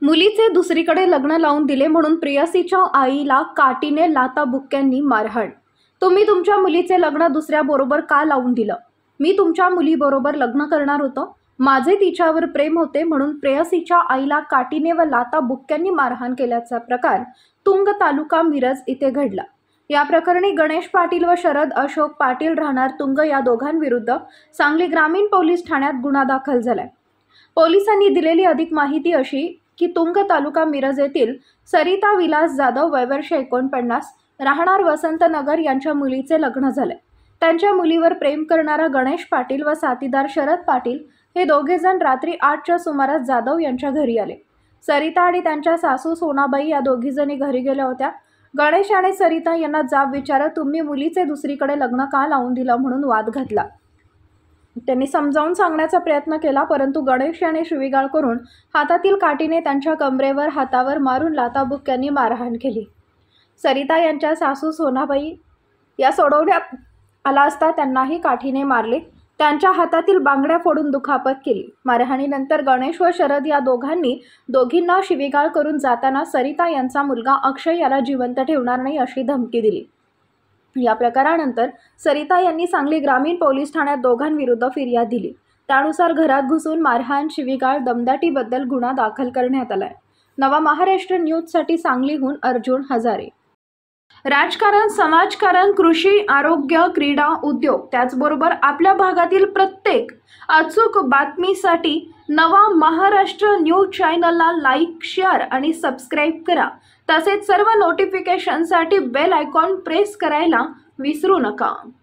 मुलीचे दुसरीकडे लग्न लावून दिले म्हणून प्रेयसीच्या आईला काठीने लाथाबुक्क्यांनी मारहाण। तुम्ही तुमच्या मुलीचे लग्न दुसऱ्याबरोबर का लावून दिलं? मी तुमच्या मुलीबरोबर लग्न करणार होतो, माझे तिच्यावर प्रेम होते म्हणून प्रेयसीच्या आईला काठीने व लाथाबुक्क्यांनी मारहाण केल्याचा प्रकार तुंग तालुका मिरज इथे घडला। या प्रकरणी गणेश पाटील व शरद अशोक पाटील राहणार तुंग या दोघांविरुद्ध सांगली ग्रामीण पोलीस ठाण्यात गुन्हा दाखल झालाय। पोलिसांनी दिलेली अधिक माहिती अशी की तुंग तालुका मिरज येथील सरिता विलास जाधव वय वर्ष 49 राहणार वसंतनगर यांच्या मुलीचे लग्न झाले। त्यांच्या मुलीवर प्रेम करणारा गणेश पाटील व साथीदार शरद पाटील हे दोघे जण रात्री 8च्या सुमारास जाधव यांच्या घरी आले। सरिता आणि त्यांच्या सासू सोनाबाई या दोघी जणी घरी गेल्या होत्या। गणेश आणि सरिता यांना जाब विचारत तुम्ही मुलीचे दुसरीकडे लग्न का लावून दिलं म्हणून वाद घातला। त्यांनी समजावून सांगण्याचा प्रयत्न केला, परंतु गणेश याने शिवीगाळ करून हातातील काठीने त्यांच्या कमरेवर हातावर मारून लाथाबुक्क्यांनी मारहाण केली। सरिता यांच्या सासू सोनाबाई या सोडवण्यात आला असता त्यांनाही काठीने मारले, त्यांच्या हातातील बांगड्या फोडून दुखापत केली। मारहाणीनंतर गणेश व शरद या दोघींना शिवीगाळ करून जाताना सरिता यांचा मुलगा अक्षय याला जिवंत ठेवणार नाही अशी धमकी दिली। या प्रकारानंतर सरिता यांनी सांगली ग्रामीण पोलीस ठाण्यात दोघांविरुद्ध फिर्याद दिली। त्यानुसार घरात घुसून मारहाण, शिवीगाळ, दमदाटीबद्दल गुन्हा दाखल करण्यात आलाय। नवा महाराष्ट्र न्यूजसाठी सांगलीहून अर्जुन हजारे। राजकारण, समाजकारण, कृषी, आरोग्य, क्रीडा, उद्योग त्याचबरोबर आपल्या भागातील प्रत्येक अचूक बातमीसाठी नवा महाराष्ट्र न्यूज चॅनलला लाईक, शेअर आणि सबस्क्राईब करा। तसेच सर्व नोटिफिकेशनसाठी बेल आयकॉन प्रेस करायला विसरू नका।